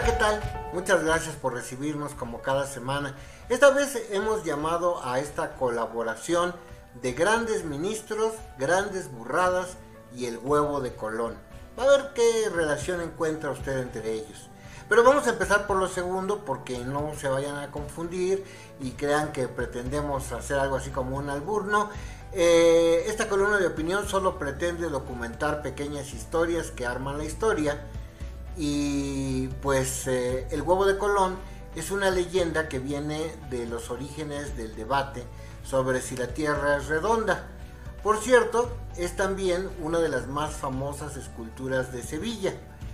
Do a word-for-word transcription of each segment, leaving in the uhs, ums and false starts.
¿qué tal? Muchas gracias por recibirnos como cada semana. Esta vez hemos llamado a esta colaboración de grandes ministros, grandes burradas y el huevo de Colón. Va a ver qué relación encuentra usted entre ellos. Pero vamos a empezar por lo segundo, porque no se vayan a confundir y crean que pretendemos hacer algo así como un alburno. Eh, esta columna de opinión solo pretende documentar pequeñas historias que arman la historia. Y pues eh, el huevo de Colón es una leyenda que viene de los orígenes del debate sobre si la Tierra es redonda. Por cierto, es también una de las más famosas esculturas de Sevilla.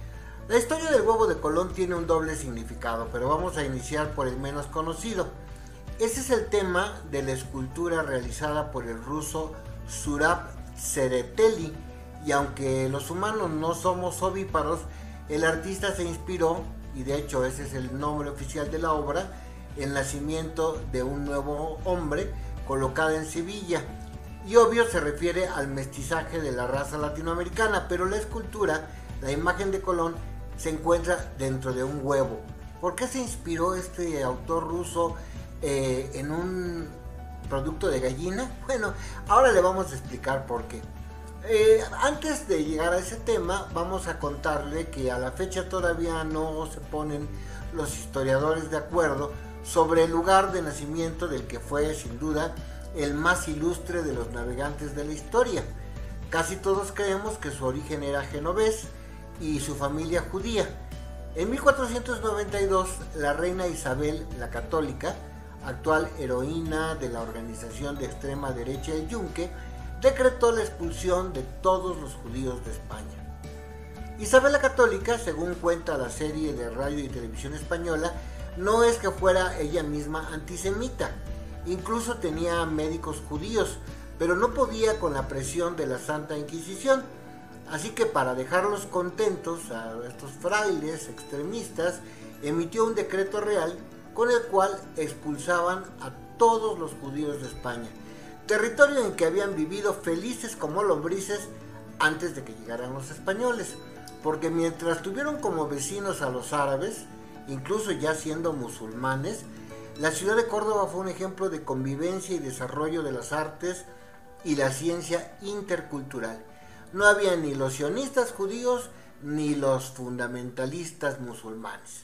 La historia del huevo de Colón tiene un doble significado, pero vamos a iniciar por el menos conocido. Ese es el tema de la escultura realizada por el ruso Zurab Tsereteli, y aunque los humanos no somos ovíparos, el artista se inspiró, y de hecho ese es el nombre oficial de la obra, el nacimiento de un nuevo hombre colocada en Sevilla. Y obvio se refiere al mestizaje de la raza latinoamericana, pero la escultura, la imagen de Colón, se encuentra dentro de un huevo. ¿Por qué se inspiró este autor ruso eh, en un producto de gallina? Bueno, ahora le vamos a explicar por qué. Eh, antes de llegar a ese tema, vamos a contarle que a la fecha todavía no se ponen los historiadores de acuerdo sobre el lugar de nacimiento del que fue, sin duda, el más ilustre de los navegantes de la historia. Casi todos creemos que su origen era genovés y su familia judía. En mil cuatrocientos noventa y dos, la reina Isabel la Católica, actual heroína de la organización de extrema derecha El Yunque, decretó la expulsión de todos los judíos de España. Isabel la Católica, según cuenta la serie de radio y televisión española, no es que fuera ella misma antisemita, incluso tenía médicos judíos, pero no podía con la presión de la Santa Inquisición. Así que para dejarlos contentos a estos frailes extremistas, emitió un decreto real con el cual expulsaban a todos los judíos de España, territorio en que habían vivido felices como lombrices antes de que llegaran los españoles, porque mientras tuvieron como vecinos a los árabes, incluso ya siendo musulmanes, la ciudad de Córdoba fue un ejemplo de convivencia y desarrollo de las artes y la ciencia intercultural. No había ni los sionistas judíos ni los fundamentalistas musulmanes.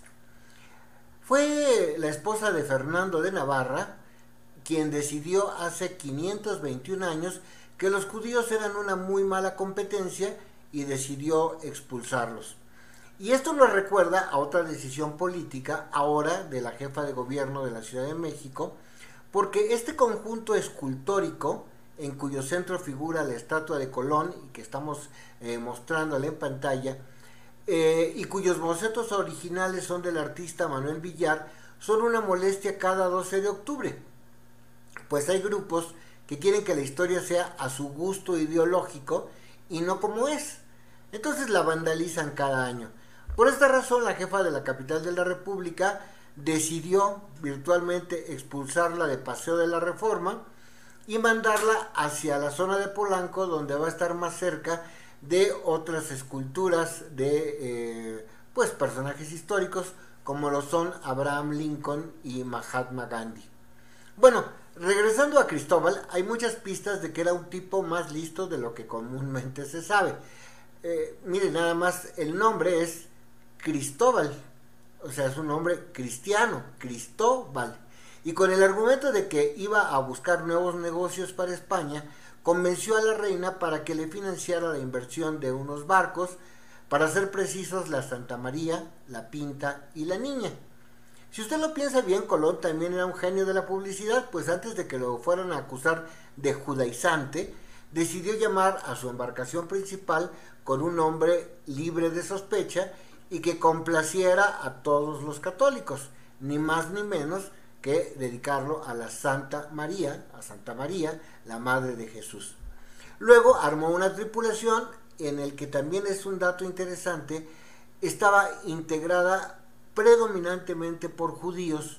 Fue la esposa de Fernando de Navarra quien decidió hace quinientos veintiún años que los judíos eran una muy mala competencia y decidió expulsarlos. Y esto nos recuerda a otra decisión política ahora de la jefa de gobierno de la Ciudad de México, porque este conjunto escultórico, en cuyo centro figura la estatua de Colón, y que estamos eh, mostrándole en pantalla, eh, y cuyos bocetos originales son del artista Manuel Villar, son una molestia cada doce de octubre. Pues hay grupos que quieren que la historia sea a su gusto ideológico y no como es. Entonces la vandalizan cada año. Por esta razón, la jefa de la capital de la República decidió virtualmente expulsarla de Paseo de la Reforma y mandarla hacia la zona de Polanco, donde va a estar más cerca de otras esculturas de eh, pues personajes históricos como lo son Abraham Lincoln y Mahatma Gandhi. Bueno, regresando a Cristóbal, hay muchas pistas de que era un tipo más listo de lo que comúnmente se sabe. Eh, miren, nada más el nombre es Cristóbal, o sea, es un nombre cristiano, Cristóbal. Y con el argumento de que iba a buscar nuevos negocios para España, convenció a la reina para que le financiara la inversión de unos barcos, para ser precisos, la Santa María, la Pinta y la Niña. Si usted lo piensa bien, Colón también era un genio de la publicidad, pues antes de que lo fueran a acusar de judaizante, decidió llamar a su embarcación principal con un nombre libre de sospecha y que complaciera a todos los católicos, ni más ni menos que dedicarlo a la Santa María, a Santa María, la Madre de Jesús. Luego armó una tripulación en el que también es un dato interesante, estaba integrada predominantemente por judíos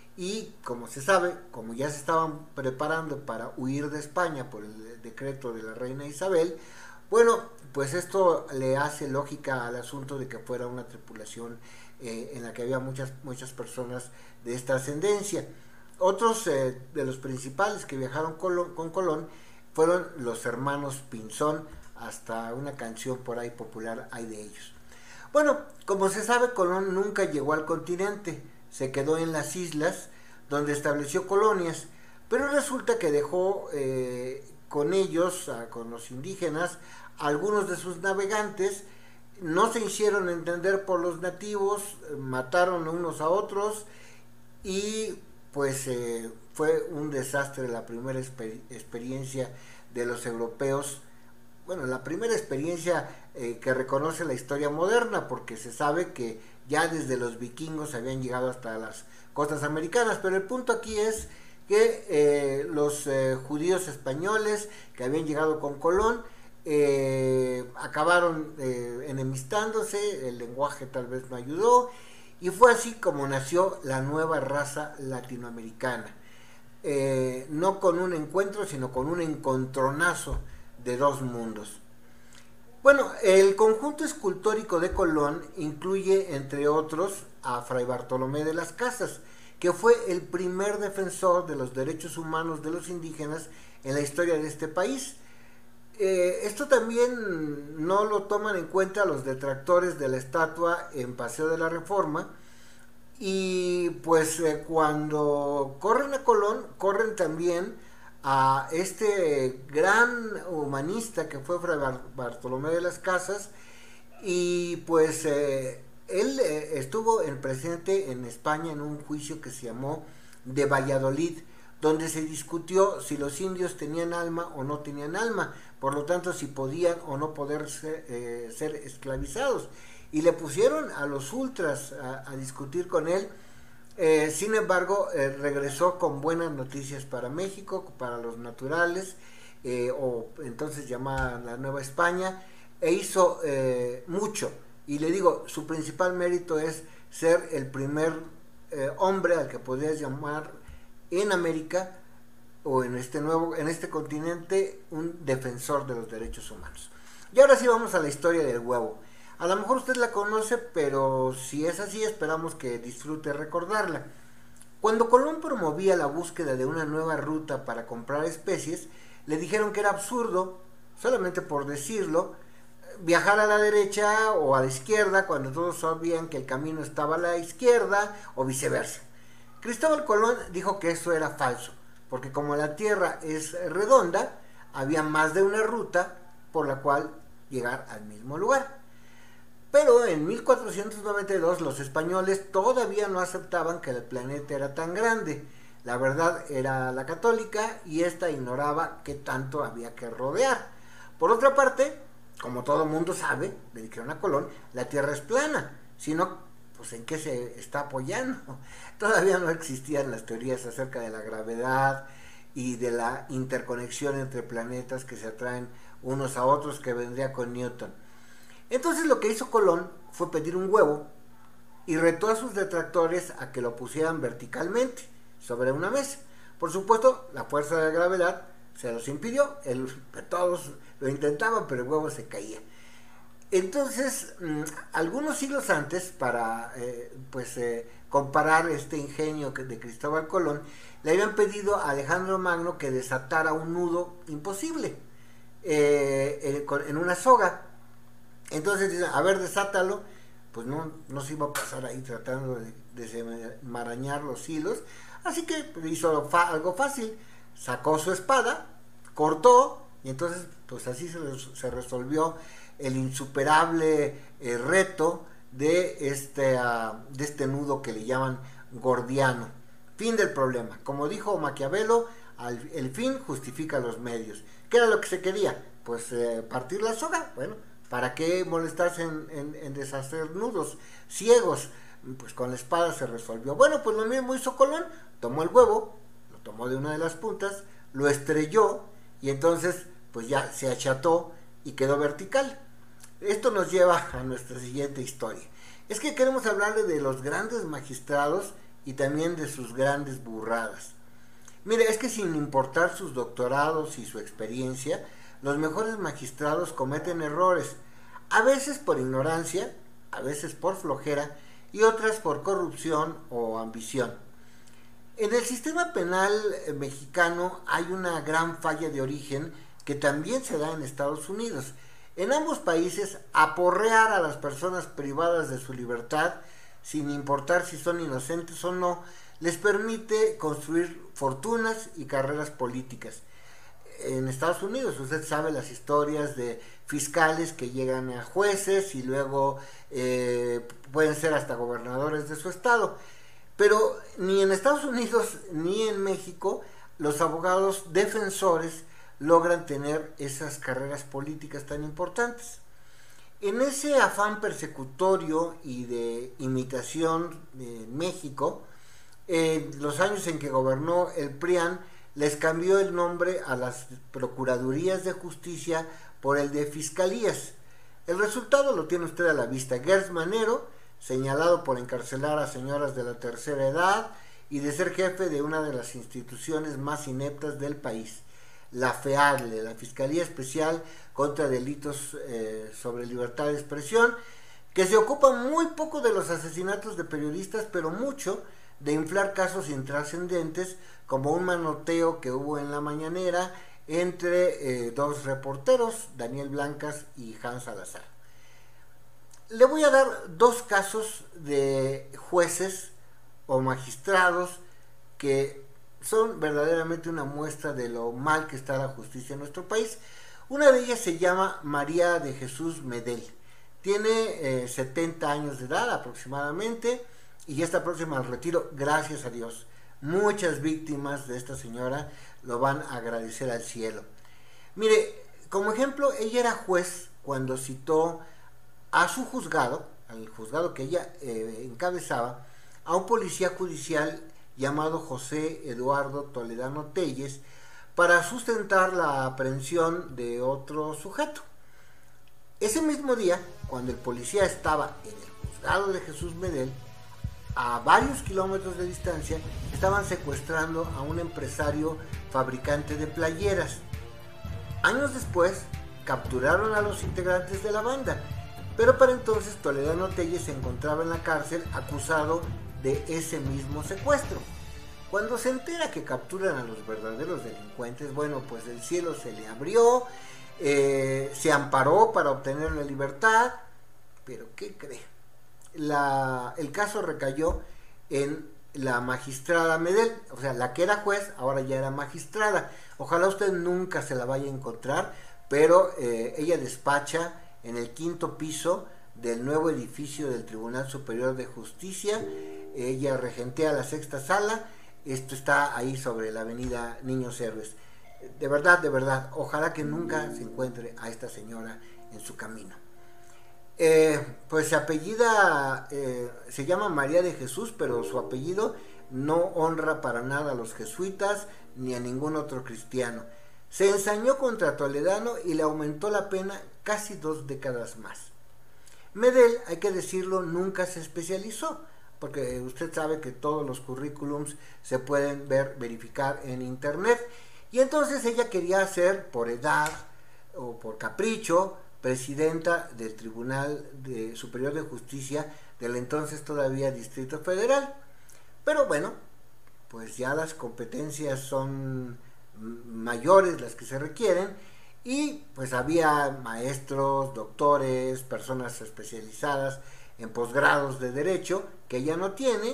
y, como se sabe, como ya se estaban preparando para huir de España por el decreto de la reina Isabel, bueno, pues esto le hace lógica al asunto de que fuera una tripulación eh, en la que había muchas, muchas personas de esta ascendencia. Otros eh, de los principales que viajaron Colón, con Colón fueron los hermanos Pinzón, hasta una canción por ahí popular hay de ellos. Bueno, como se sabe, Colón nunca llegó al continente, se quedó en las islas donde estableció colonias, pero resulta que dejó eh, con ellos, con los indígenas, algunos de sus navegantes. No se hicieron entender por los nativos, mataron unos a otros y pues eh, fue un desastre la primera exper experiencia de los europeos. Bueno, la primera experiencia eh, que reconoce la historia moderna, porque se sabe que ya desde los vikingos habían llegado hasta las costas americanas, pero el punto aquí es que eh, los eh, judíos españoles que habían llegado con Colón eh, acabaron eh, enemistándose, el lenguaje tal vez no ayudó, y fue así como nació la nueva raza latinoamericana, eh, no con un encuentro, sino con un encontronazo de dos mundos. Bueno, el conjunto escultórico de Colón incluye, entre otros, a Fray Bartolomé de las Casas, que fue el primer defensor de los derechos humanos de los indígenas en la historia de este país. Eh, esto también no lo toman en cuenta los detractores de la estatua en Paseo de la Reforma, y pues eh, cuando corren a Colón, corren también a este gran humanista que fue Fray Bartolomé de las Casas, y pues eh, él eh, estuvo en presente en España en un juicio que se llamó de Valladolid, donde se discutió si los indios tenían alma o no tenían alma, por lo tanto si podían o no poder ser, eh, ser esclavizados, y le pusieron a los ultras a, a discutir con él. Eh, sin embargo, eh, regresó con buenas noticias para México, para los naturales, eh, o entonces llamada la Nueva España, e hizo eh, mucho. Y le digo, su principal mérito es ser el primer eh, hombre al que podrías llamar en América o en este nuevo, en este continente, un defensor de los derechos humanos. Y ahora sí vamos a la historia del huevo. A lo mejor usted la conoce, pero si es así, esperamos que disfrute recordarla. Cuando Colón promovía la búsqueda de una nueva ruta para comprar especies, le dijeron que era absurdo, solamente por decirlo, viajar a la derecha o a la izquierda cuando todos sabían que el camino estaba a la izquierda, o viceversa. Cristóbal Colón dijo que eso era falso, porque como la Tierra es redonda, había más de una ruta por la cual llegar al mismo lugar. Pero en mil cuatrocientos noventa y dos los españoles todavía no aceptaban que el planeta era tan grande. La verdad era la católica, y esta ignoraba qué tanto había que rodear. Por otra parte, como todo mundo sabe, le dijeron a Colón, la Tierra es plana, sino pues en qué se está apoyando. Todavía no existían las teorías acerca de la gravedad y de la interconexión entre planetas que se atraen unos a otros, que vendría con Newton. Entonces lo que hizo Colón fue pedir un huevo y retó a sus detractores a que lo pusieran verticalmente sobre una mesa. Por supuesto, la fuerza de la gravedad se los impidió. El, todos lo intentaban, pero el huevo se caía. Entonces, mmm, algunos siglos antes, para eh, pues eh, comparar este ingenio de Cristóbal Colón, le habían pedido a Alejandro Magno que desatara un nudo imposible eh, eh, con, en una soga. Entonces dicen, a ver, desátalo. Pues no, no se iba a pasar ahí tratando de desenmarañar los hilos. Así que pues, hizo fa algo fácil. Sacó su espada, cortó, y entonces pues así se, se resolvió el insuperable eh, reto de este, uh, de este nudo que le llaman gordiano. Fin del problema. Como dijo Maquiavelo, al, el fin justifica los medios. ¿Qué era lo que se quería? Pues eh, partir la soga. Bueno, ¿para qué molestarse en, en, en deshacer nudos ciegos? Pues con la espada se resolvió. Bueno, pues lo mismo hizo Colón. Tomó el huevo, lo tomó de una de las puntas, lo estrelló, y entonces pues ya se acható y quedó vertical. Esto nos lleva a nuestra siguiente historia. Es que queremos hablarle de los grandes magistrados y también de sus grandes burradas. Mire, es que sin importar sus doctorados y su experiencia, los mejores magistrados cometen errores, a veces por ignorancia, a veces por flojera y otras por corrupción o ambición. En el sistema penal mexicano hay una gran falla de origen que también se da en Estados Unidos. En ambos países, aporrear a las personas privadas de su libertad, sin importar si son inocentes o no, les permite construir fortunas y carreras políticas. En Estados Unidos, usted sabe las historias de fiscales que llegan a jueces y luego eh, pueden ser hasta gobernadores de su estado. Pero ni en Estados Unidos ni en México los abogados defensores logran tener esas carreras políticas tan importantes. En ese afán persecutorio y de imitación de México, en los años en que gobernó el PRIAN, les cambió el nombre a las Procuradurías de Justicia por el de Fiscalías. El resultado lo tiene usted a la vista. Gertz Manero, señalado por encarcelar a señoras de la tercera edad y de ser jefe de una de las instituciones más ineptas del país, la FEADLE, la Fiscalía Especial contra Delitos eh, sobre Libertad de Expresión, que se ocupa muy poco de los asesinatos de periodistas, pero mucho de inflar casos intrascendentes, como un manoteo que hubo en la mañanera entre eh, dos reporteros, Daniel Blancas y Hans Salazar. Le voy a dar dos casos de jueces o magistrados que son verdaderamente una muestra de lo mal que está la justicia en nuestro país. Una de ellas se llama María de Jesús Medel. Tiene eh, setenta años de edad aproximadamente y ya está próxima al retiro, gracias a Dios. Muchas víctimas de esta señora lo van a agradecer al cielo. Mire, como ejemplo, ella era juez cuando citó a su juzgado, al juzgado que ella eh, encabezaba, a un policía judicial llamado José Eduardo Toledano Telles para sustentar la aprehensión de otro sujeto. Ese mismo día, cuando el policía estaba en el juzgado de Jesús Medel, a varios kilómetros de distancia, estaban secuestrando a un empresario fabricante de playeras. Años después, capturaron a los integrantes de la banda, pero para entonces Toledano Telles se encontraba en la cárcel acusado de ese mismo secuestro. Cuando se entera que capturan a los verdaderos delincuentes, bueno, pues el cielo se le abrió, eh, se amparó para obtener la libertad, pero ¿qué cree? La, el caso recayó en la magistrada Medel, o sea, la que era juez, ahora ya era magistrada. Ojalá usted nunca se la vaya a encontrar, pero eh, ella despacha en el quinto piso del nuevo edificio del Tribunal Superior de Justicia. Ella regentea la sexta sala. Esto está ahí sobre la avenida Niños Héroes. De verdad, de verdad, ojalá que nunca se encuentre a esta señora en su camino. Eh, pues se apellida, eh, se llama María de Jesús, pero su apellido no honra para nada a los jesuitas ni a ningún otro cristiano. Se ensañó contra Toledano y le aumentó la pena casi dos décadas más. Medel, hay que decirlo, nunca se especializó, porque usted sabe que todos los currículums se pueden ver, verificar en internet, y entonces ella quería ser, por edad o por capricho, presidenta del Tribunal de Superior de Justicia del entonces todavía Distrito Federal. Pero bueno, pues ya las competencias son mayores las que se requieren, y pues había maestros, doctores, personas especializadas en posgrados de derecho que ella no tiene,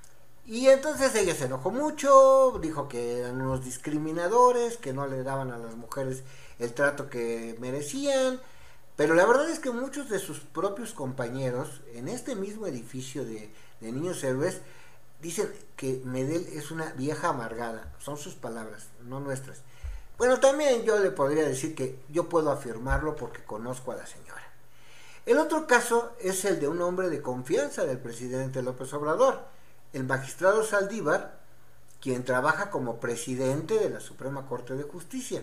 y entonces ella se enojó mucho, dijo que eran unos discriminadores, que no le daban a las mujeres el trato que merecían. Pero la verdad es que muchos de sus propios compañeros en este mismo edificio de, de Niños Héroes dicen que Medel es una vieja amargada. Son sus palabras, no nuestras. Bueno, también yo le podría decir que yo puedo afirmarlo porque conozco a la señora. El otro caso es el de un hombre de confianza del presidente López Obrador, el magistrado Saldívar, quien trabaja como presidente de la Suprema Corte de Justicia.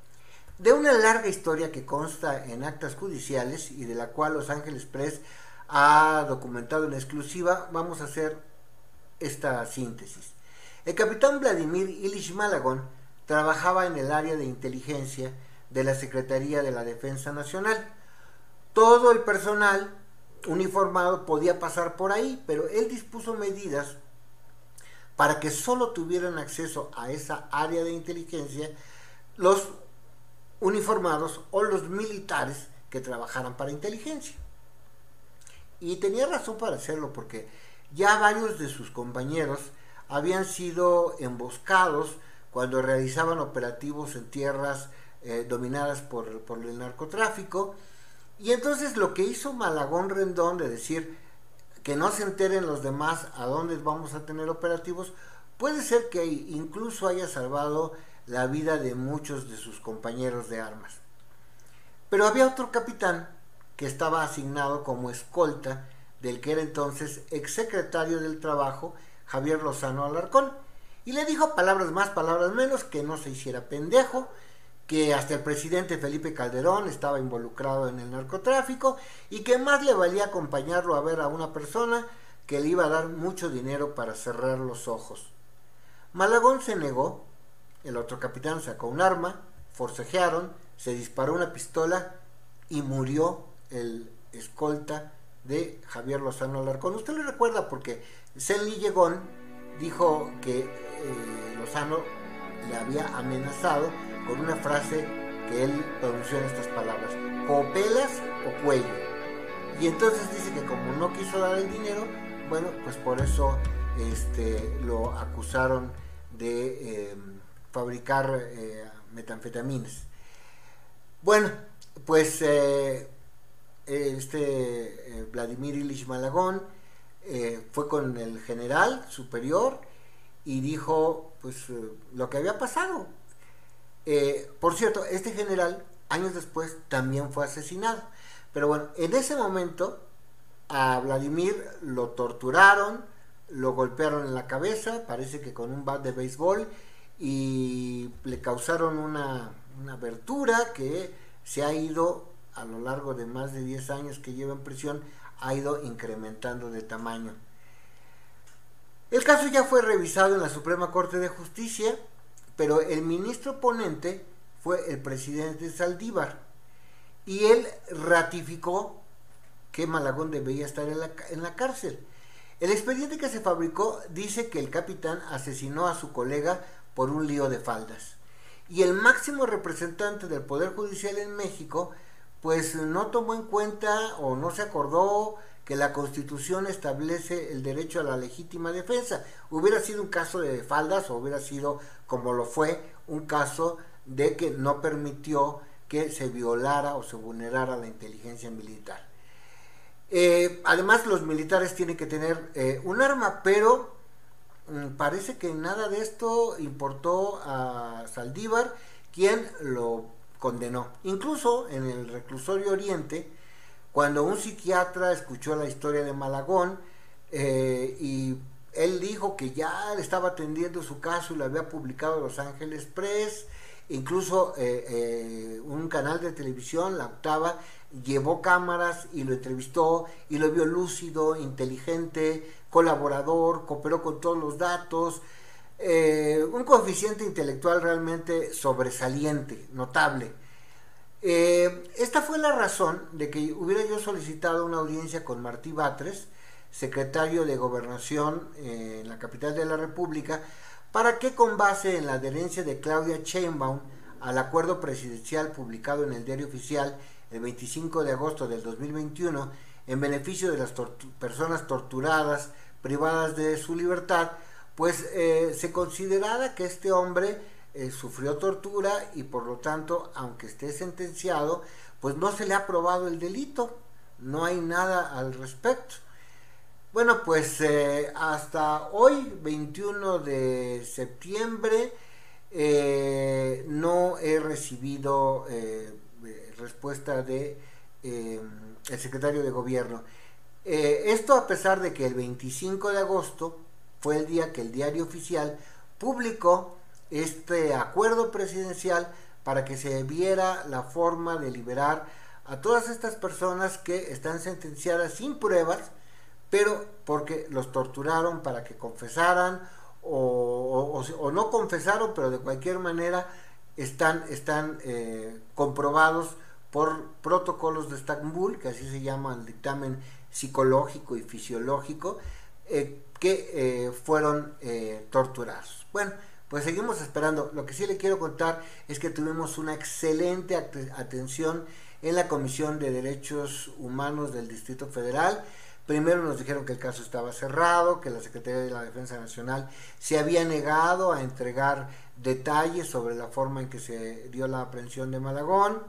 De una larga historia que consta en actas judiciales y de la cual Los Ángeles Press ha documentado en exclusiva, vamos a hacer esta síntesis. El capitán Vladimir Ilich Malagón trabajaba en el área de inteligencia de la Secretaría de la Defensa Nacional. Todo el personal uniformado podía pasar por ahí, pero él dispuso medidas para que solo tuvieran acceso a esa área de inteligencia los uniformados o los militares que trabajaran para inteligencia. Y tenía razón para hacerlo, porque ya varios de sus compañeros habían sido emboscados cuando realizaban operativos en tierras eh, dominadas por, por el narcotráfico. Y entonces lo que hizo Malagón Rendón de decir que no se enteren los demás a dónde vamos a tener operativos, puede ser que incluso haya salvado la vida de muchos de sus compañeros de armas. Pero había otro capitán que estaba asignado como escolta del que era entonces exsecretario del Trabajo, Javier Lozano Alarcón, y le dijo palabras más, palabras menos, que no se hiciera pendejo, que hasta el presidente Felipe Calderón estaba involucrado en el narcotráfico y que más le valía acompañarlo a ver a una persona que le iba a dar mucho dinero para cerrar los ojos. Malagón se negó, el otro capitán sacó un arma, forcejearon, se disparó una pistola y murió el escolta de Javier Lozano Alarcón. Usted lo recuerda porque Zenli Llegón dijo que eh, Lozano le había amenazado con una frase que él pronunció en estas palabras: o pelas o cuello. Y entonces dice que como no quiso dar el dinero, bueno, pues por eso este, lo acusaron de eh, fabricar eh, metanfetaminas. Bueno, pues eh, este eh, Vladimir Ilich Malagón eh, fue con el general superior y dijo pues eh, lo que había pasado. Eh, por cierto, este general años después también fue asesinado, pero bueno, en ese momento a Vladimir lo torturaron, lo golpearon en la cabeza, parece que con un bat de béisbol, y le causaron una, una abertura que se ha ido a lo largo de más de diez años que lleva en prisión, ha ido incrementando de tamaño. El caso ya fue revisado en la Suprema Corte de Justicia, pero el ministro ponente fue el presidente Saldívar y él ratificó que Malagón debía estar en la, en la cárcel. El expediente que se fabricó dice que el capitán asesinó a su colega por un lío de faldas. Y el máximo representante del Poder Judicial en México pues no tomó en cuenta o no se acordó que la Constitución establece el derecho a la legítima defensa. Hubiera sido un caso de faldas o hubiera sido, como lo fue, un caso de que no permitió que se violara o se vulnerara la inteligencia militar. Eh, además, los militares tienen que tener eh, un arma, pero mmm, parece que nada de esto importó a Saldívar, quien lo condenó. Incluso en el reclusorio Oriente, cuando un psiquiatra escuchó la historia de Malagón eh, y él dijo que ya le estaba atendiendo su caso y lo había publicado Los Ángeles Press, incluso eh, eh, un canal de televisión, La Octava, llevó cámaras y lo entrevistó y lo vio lúcido, inteligente, colaborador, cooperó con todos los datos, eh, un coeficiente intelectual realmente sobresaliente, notable. Eh, esta fue la razón de que hubiera yo solicitado una audiencia con Martí Batres, secretario de Gobernación eh, en la capital de la República, para que con base en la adherencia de Claudia Sheinbaum al acuerdo presidencial publicado en el Diario Oficial el veinticinco de agosto del dos mil veintiuno en beneficio de las tortu- personas torturadas, privadas de su libertad, pues eh, se considerara que este hombre eh, sufrió tortura y por lo tanto, aunque esté sentenciado, pues no se le ha probado el delito, no hay nada al respecto. Bueno, pues eh, hasta hoy, veintiuno de septiembre, eh, no he recibido eh, respuesta de eh, el secretario de Gobierno. Eh, esto a pesar de que el veinticinco de agosto fue el día que el Diario Oficial publicó este acuerdo presidencial para que se viera la forma de liberar a todas estas personas que están sentenciadas sin pruebas, pero porque los torturaron para que confesaran o, o, o no confesaron, pero de cualquier manera están, están eh, comprobados por protocolos de Estambul, que así se llama el dictamen psicológico y fisiológico, eh, que eh, fueron eh, torturados. Bueno, pues seguimos esperando. Lo que sí le quiero contar es que tuvimos una excelente atención en la Comisión de Derechos Humanos del Distrito Federal. Primero nos dijeron que el caso estaba cerrado, que la Secretaría de la Defensa Nacional se había negado a entregar detalles sobre la forma en que se dio la aprehensión de Malagón,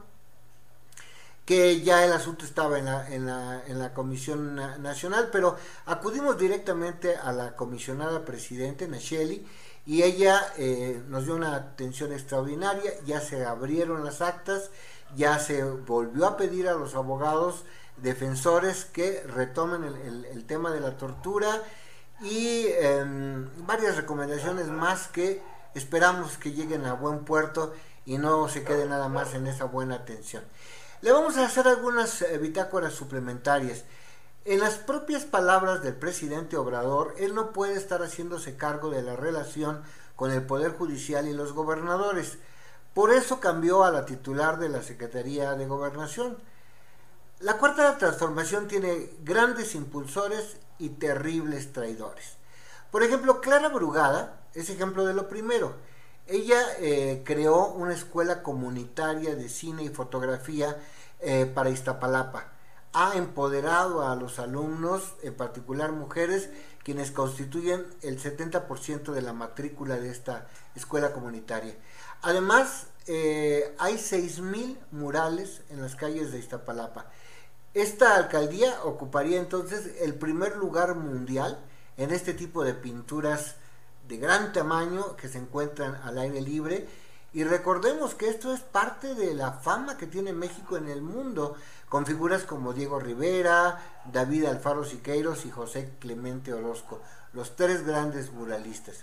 que ya el asunto estaba en la, en la, en la Comisión Nacional, pero acudimos directamente a la comisionada presidente, Nacheli, y ella eh, nos dio una atención extraordinaria. Ya se abrieron las actas, ya se volvió a pedir a los abogados defensores que retomen el, el, el tema de la tortura y eh, varias recomendaciones más que esperamos que lleguen a buen puerto y no se quede nada más en esa buena atención. Le vamos a hacer algunas eh, bitácoras suplementarias. En las propias palabras del presidente Obrador, él no puede estar haciéndose cargo de la relación con el Poder Judicial y los gobernadores. Por eso cambió a la titular de la Secretaría de Gobernación. La Cuarta Transformación tiene grandes impulsores y terribles traidores. Por ejemplo, Clara Brugada es ejemplo de lo primero. Ella eh, creó una escuela comunitaria de cine y fotografía eh, para Iztapalapa. Ha empoderado a los alumnos, en particular mujeres, quienes constituyen el setenta por ciento de la matrícula de esta escuela comunitaria. Además, eh, hay seis mil murales en las calles de Iztapalapa. Esta alcaldía ocuparía entonces el primer lugar mundial en este tipo de pinturas de gran tamaño que se encuentran al aire libre. Y recordemos que esto es parte de la fama que tiene México en el mundo, con figuras como Diego Rivera, David Alfaro Siqueiros y José Clemente Orozco, los tres grandes muralistas.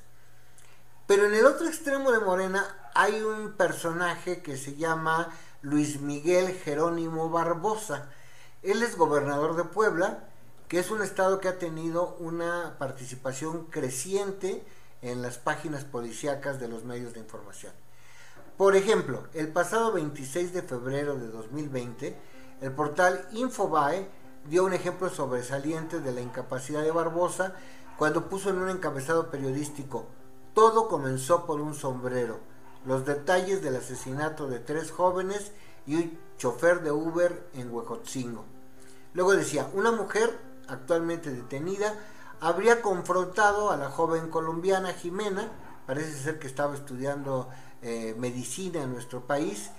Pero en el otro extremo de Morena hay un personaje que se llama Luis Miguel Jerónimo Barbosa. Él es gobernador de Puebla, que es un estado que ha tenido una participación creciente en las páginas policíacas de los medios de información. Por ejemplo, el pasado veintiséis de febrero de dos mil veinte, el portal Infobae dio un ejemplo sobresaliente de la incapacidad de Barbosa cuando puso en un encabezado periodístico: todo comenzó por un sombrero, los detalles del asesinato de tres jóvenes y un chofer de Uber en Huejotzingo. Luego decía: una mujer actualmente detenida habría confrontado a la joven colombiana Jimena, parece ser que estaba estudiando eh, medicina en nuestro país,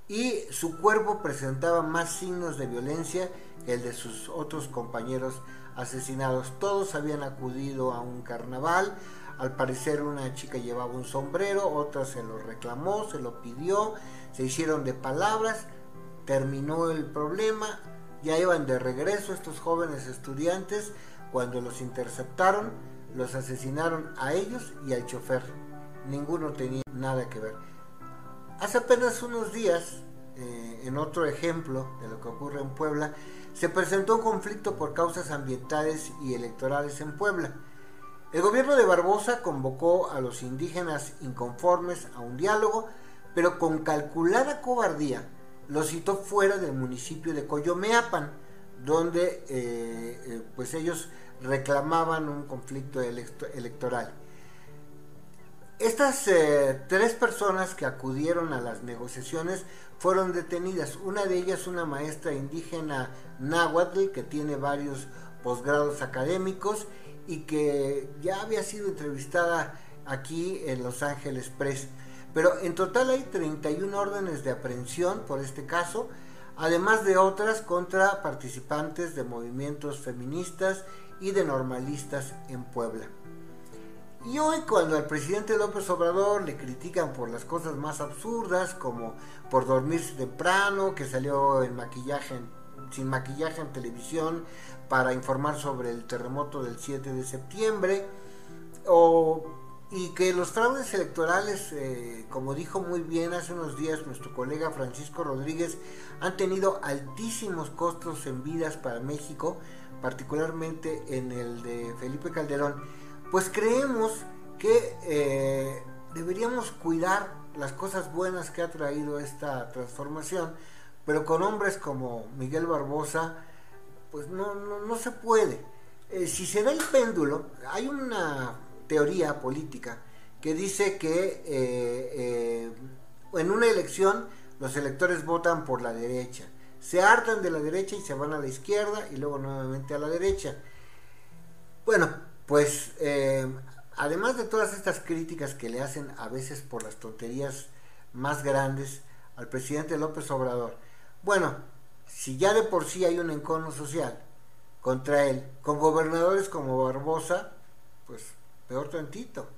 y su cuerpo presentaba más signos de violencia que el de sus otros compañeros asesinados. Todos habían acudido a un carnaval. Al parecer una chica llevaba un sombrero, otra se lo reclamó, se lo pidió, se hicieron de palabras, terminó el problema, ya iban de regreso estos jóvenes estudiantes cuando los interceptaron, los asesinaron a ellos y al chofer. Ninguno tenía nada que ver. Hace apenas unos días, eh, en otro ejemplo de lo que ocurre en Puebla, se presentó un conflicto por causas ambientales y electorales en Puebla. El gobierno de Barbosa convocó a los indígenas inconformes a un diálogo, pero con calculada cobardía los citó fuera del municipio de Coyomeapan, donde eh, eh, pues ellos reclamaban un conflicto electoral. Estas eh, tres personas que acudieron a las negociaciones fueron detenidas. Una de ellas, una maestra indígena náhuatl que tiene varios posgrados académicos y que ya había sido entrevistada aquí en Los Ángeles Press. Pero en total hay treinta y una órdenes de aprehensión por este caso, además de otras contra participantes de movimientos feministas y de normalistas en Puebla. Y hoy, cuando al presidente López Obrador le critican por las cosas más absurdas, como por dormirse temprano, que salió en maquillaje, sin maquillaje en televisión para informar sobre el terremoto del siete de septiembre, o, y que los fraudes electorales, eh, como dijo muy bien hace unos días nuestro colega Francisco Rodríguez, han tenido altísimos costos en vidas para México, particularmente en el de Felipe Calderón, pues creemos que eh, deberíamos cuidar las cosas buenas que ha traído esta transformación, pero con hombres como Miguel Barbosa, pues no, no, no se puede. Eh, si se da el péndulo, hay una teoría política que dice que eh, eh, en una elección los electores votan por la derecha, se hartan de la derecha y se van a la izquierda y luego nuevamente a la derecha. Bueno, pues eh, además de todas estas críticas que le hacen a veces por las tonterías más grandes al presidente López Obrador, bueno, si ya de por sí hay un encono social contra él, con gobernadores como Barbosa, pues peor tantito.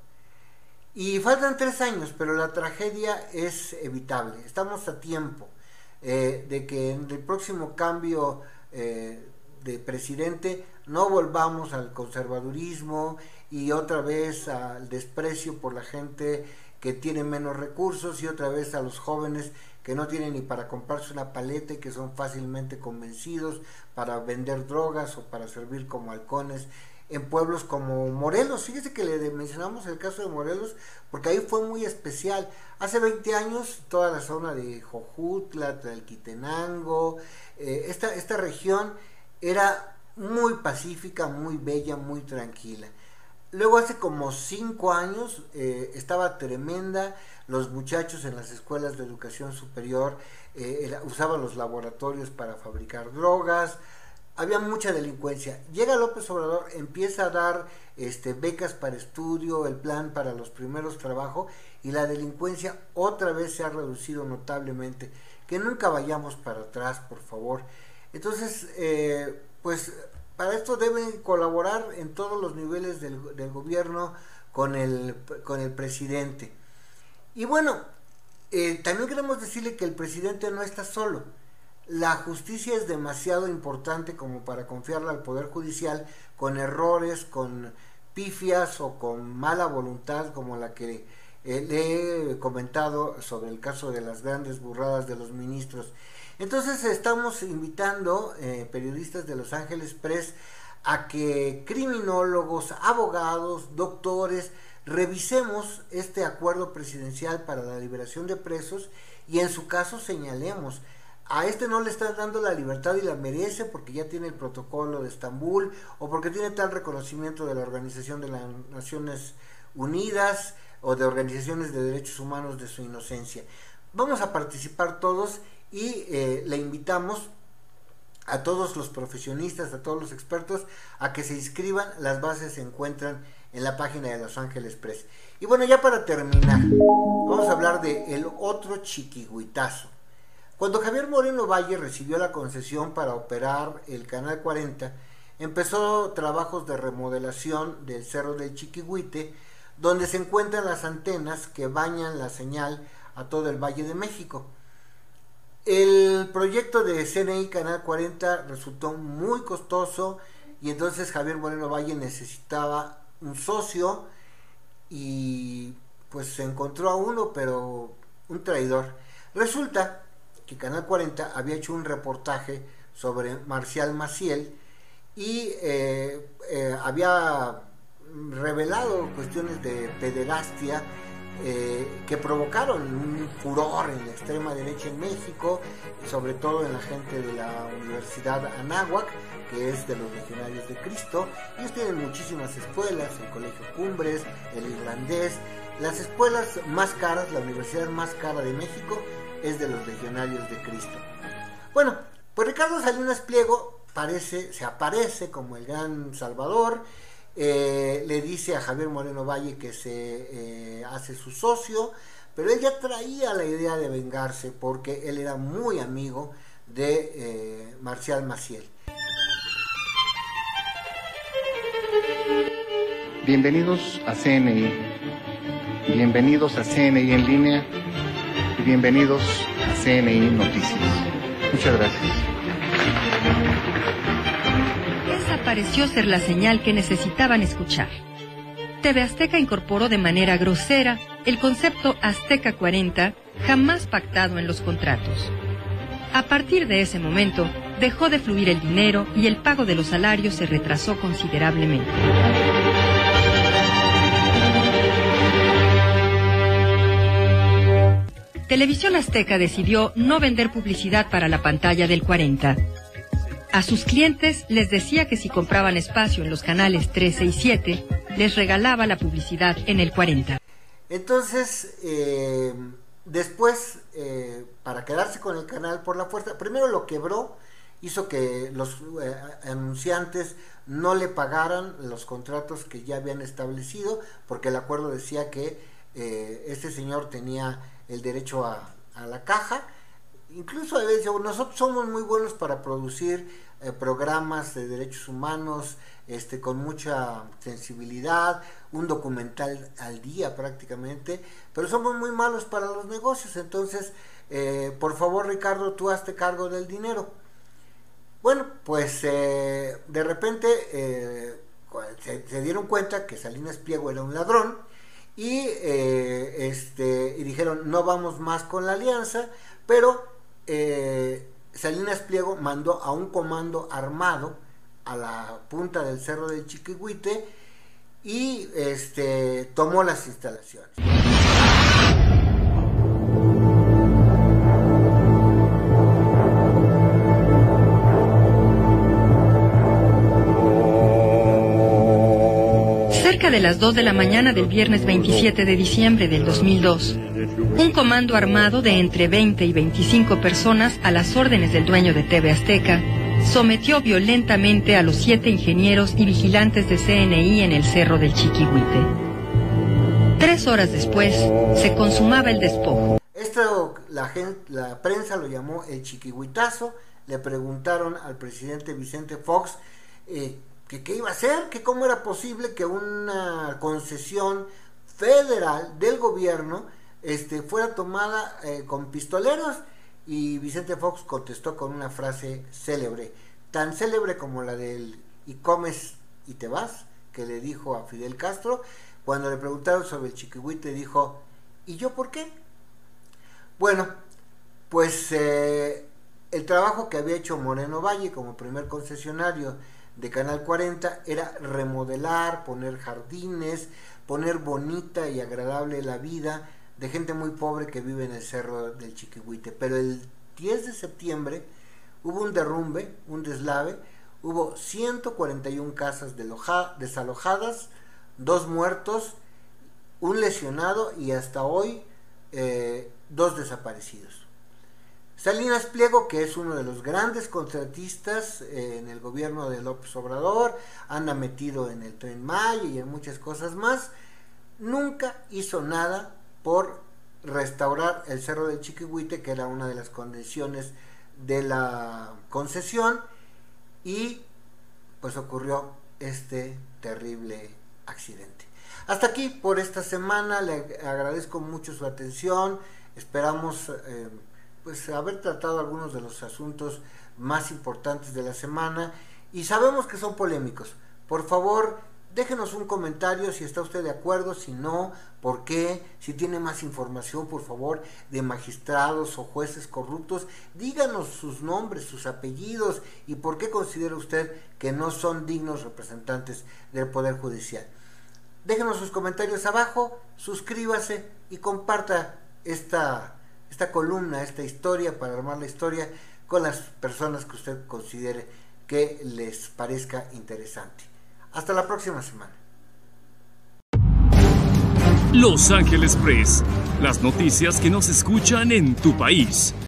Y faltan tres años, pero la tragedia es evitable. Estamos a tiempo eh, de que en el próximo cambio eh, de presidente no volvamos al conservadurismo y otra vez al desprecio por la gente que tiene menos recursos y otra vez a los jóvenes que no tienen ni para comprarse una paleta y que son fácilmente convencidos para vender drogas o para servir como halcones en pueblos como Morelos. Fíjese que le mencionamos el caso de Morelos porque ahí fue muy especial. Hace veinte años toda la zona de Jojutla, Tlalquitenango, eh, esta, esta región era muy pacífica, muy bella, muy tranquila. Luego hace como cinco años eh, estaba tremenda, los muchachos en las escuelas de educación superior eh, era, usaban los laboratorios para fabricar drogas, había mucha delincuencia. Llega López Obrador, empieza a dar este, becas para estudio, el plan para los primeros trabajos y la delincuencia otra vez se ha reducido notablemente. Que nunca vayamos para atrás, por favor. Entonces, eh, pues para esto deben colaborar en todos los niveles del, del gobierno con el, con el presidente. Y bueno, eh, también queremos decirle que el presidente no está solo. La justicia es demasiado importante como para confiarla al Poder Judicial con errores, con pifias o con mala voluntad como la que eh, le he comentado sobre el caso de las grandes burradas de los ministros. Entonces estamos invitando eh, periodistas de Los Ángeles Press a que criminólogos, abogados, doctores, revisemos este acuerdo presidencial para la liberación de presos y en su caso señalemos, a este no le están dando la libertad y la merece porque ya tiene el protocolo de Estambul o porque tiene tal reconocimiento de la Organización de las Naciones Unidas o de organizaciones de derechos humanos de su inocencia. Vamos a participar todos y eh, le invitamos a todos los profesionistas, a todos los expertos a que se inscriban. Las bases se encuentran en la página de Los Ángeles Press. Y bueno, ya para terminar, vamos a hablar de el otro chiquihuitazo. Cuando Javier Moreno Valle recibió la concesión para operar el Canal cuarenta, empezó trabajos de remodelación del Cerro del Chiquihuite, donde se encuentran las antenas que bañan la señal a todo el Valle de México. El proyecto de C N I Canal cuarenta resultó muy costoso y entonces Javier Moreno Valle necesitaba un socio y pues se encontró a uno, pero un traidor. Resulta que Canal cuarenta había hecho un reportaje sobre Marcial Maciel y eh, eh, había revelado cuestiones de pederastia eh, que provocaron un furor en la extrema derecha en México, sobre todo en la gente de la Universidad Anáhuac, que es de los Legionarios de Cristo. Ellos tienen muchísimas escuelas, el Colegio Cumbres, el Irlandés, las escuelas más caras, la universidad más cara de México es de los Legionarios de Cristo. Bueno, pues Ricardo Salinas Pliego parece, se aparece como el gran salvador, eh, le dice a Javier Moreno Valle que se eh, hace su socio, pero él ya traía la idea de vengarse porque él era muy amigo de eh, Marcial Maciel. Bienvenidos a C N I, bienvenidos a C N I en línea y bienvenidos a C N I Noticias. Muchas gracias. Esa pareció ser la señal que necesitaban escuchar. T V Azteca incorporó de manera grosera el concepto Azteca cuarenta, jamás pactado en los contratos. A partir de ese momento, dejó de fluir el dinero y el pago de los salarios se retrasó considerablemente. Televisión Azteca decidió no vender publicidad para la pantalla del cuarenta. A sus clientes les decía que si compraban espacio en los canales trece y siete, les regalaba la publicidad en el cuarenta. Entonces, eh, después, eh, para quedarse con el canal por la fuerza, primero lo quebró, hizo que los eh, anunciantes no le pagaran los contratos que ya habían establecido, porque el acuerdo decía que eh, este señor tenía el derecho a, a la caja. Incluso a veces nosotros somos muy buenos para producir eh, programas de derechos humanos, este, con mucha sensibilidad, un documental al día prácticamente, pero somos muy malos para los negocios. Entonces, eh, por favor, Ricardo, tú hazte cargo del dinero. Bueno, pues eh, de repente eh, se, se dieron cuenta que Salinas Pliego era un ladrón y, eh, este, y dijeron no vamos más con la alianza, pero eh, Salinas Pliego mandó a un comando armado a la punta del Cerro del Chiquihuite y este, tomó las instalaciones. Cerca de las dos de la mañana del viernes veintisiete de diciembre del dos mil dos, un comando armado de entre veinte y veinticinco personas a las órdenes del dueño de T V Azteca sometió violentamente a los siete ingenieros y vigilantes de C N I en el Cerro del Chiquihuite. Tres horas después, se consumaba el despojo. Esto la, gente, la prensa lo llamó el Chiquihuitazo. Le preguntaron al presidente Vicente Fox eh, que qué iba a hacer, que cómo era posible que una concesión federal del gobierno este, fuera tomada eh, con pistoleros. Y Vicente Fox contestó con una frase célebre, tan célebre como la del "y comes y te vas", que le dijo a Fidel Castro. Cuando le preguntaron sobre el Chiquihuite, dijo: ¿y yo por qué? Bueno, pues eh, el trabajo que había hecho Moreno Valle como primer concesionario de Canal cuarenta era remodelar, poner jardines, poner bonita y agradable la vida de gente muy pobre que vive en el Cerro del Chiquihuite. Pero el diez de septiembre hubo un derrumbe, un deslave, hubo ciento cuarenta y una casas desalojadas, dos muertos, un lesionado y hasta hoy eh, dos desaparecidos. Salinas Pliego, que es uno de los grandes contratistas eh, en el gobierno de López Obrador, anda metido en el Tren Maya y en muchas cosas más, nunca hizo nada por restaurar el Cerro del Chiquihuite, que era una de las condiciones de la concesión, y pues ocurrió este terrible accidente. Hasta aquí por esta semana, le agradezco mucho su atención, esperamos eh, pues haber tratado algunos de los asuntos más importantes de la semana, y sabemos que son polémicos. Por favor, déjenos un comentario si está usted de acuerdo, si no, por qué, si tiene más información, por favor, de magistrados o jueces corruptos, díganos sus nombres, sus apellidos y por qué considera usted que no son dignos representantes del Poder Judicial. Déjenos sus comentarios abajo, suscríbase y comparta esta, esta columna, esta historia, para armar la historia con las personas que usted considere que les parezca interesante. Hasta la próxima semana. Los Ángeles Press, las noticias que no se escuchan en tu país.